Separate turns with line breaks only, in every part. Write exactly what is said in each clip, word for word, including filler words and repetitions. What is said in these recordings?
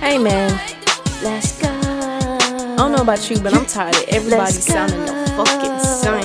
Hey man,
Let's go.
I don't know about you, but I'm tired of everybody sounding the fucking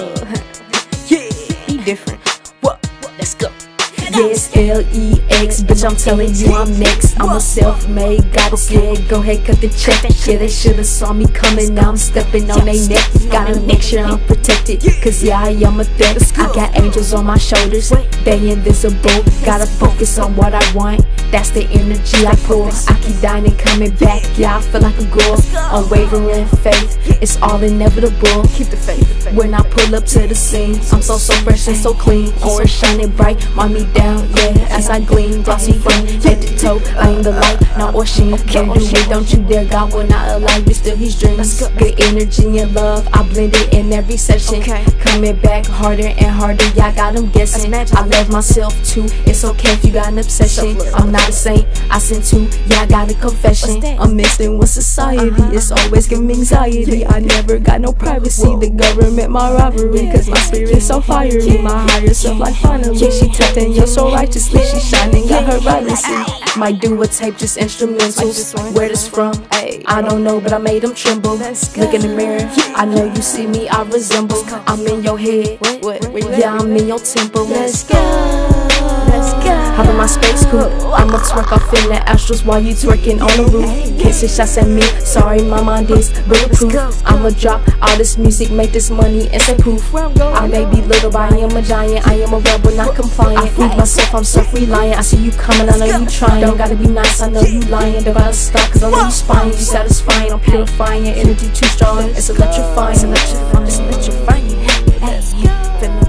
same. Yeah, be different. What? Let's go.
Yes, L E X, bitch, I'm telling you I'm next. I'm a self-made goddess, yeah, go ahead, cut the check. Yeah, they should've saw me coming, now I'm stepping on they neck. Gotta make sure I'm protected, cause yeah, I am a threat. I got angels on my shoulders, they invisible. Gotta focus on what I want, that's the energy I pull. I keep dying and coming back, yeah, I feel like a girl. Unwavering faith, it's all inevitable. Keep the faith. When I pull up to the scene, I'm so, so fresh and so clean. Orange shining bright, want me down, yeah, as I gleam. Glossy from head to toe, I am the light, not or she. Can't do it, don't you dare, God will not allow you, still his dreams. Good energy and love, I blend it in every session. Coming back harder and harder, yeah, I got them guessing. I love myself too, it's okay if you got an obsession. I'm not a saint, I sin too, yeah, I got a confession. I'm mixing with society, it's always giving me anxiety. I never got no privacy, the government my robbery, cause my spirit's so fiery. My higher self like finally, she tapped in yo so righteously, she shining, got her vibrancy. Might do a tape, just instrumentals. Where this from? I don't know, but I made them tremble. Look in the mirror, I know you see me, I resemble. I'm in your head, yeah, I'm in your temple. Let's go, let's go. Hop in my space coupe, I'ma twerk off in the astrals while you twerking on the roof. Can't say shots at me, sorry, my mind is bulletproof. I'ma drop all this music, make this money and say poof. I may be little, but I am a giant, I am a rebel, not compliant. I freed myself, I'm self-reliant, I see you coming, I know you trying. Don't gotta be nice, I know you lying. Don't gotta stop, cause I know you spying. You satisfying, I'm purifying, your energy too strong. It's electrifying, it's electrifying, it's electrifying. Let's go, finna,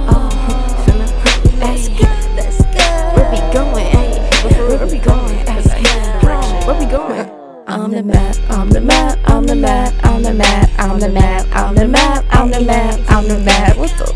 oh, finna, let's go, let's go. Where we going, where we going, where we going? I'm the map, I'm the map, I'm the map, I'm the map, I'm the map, I'm the map, I'm the map, I'm the map. What the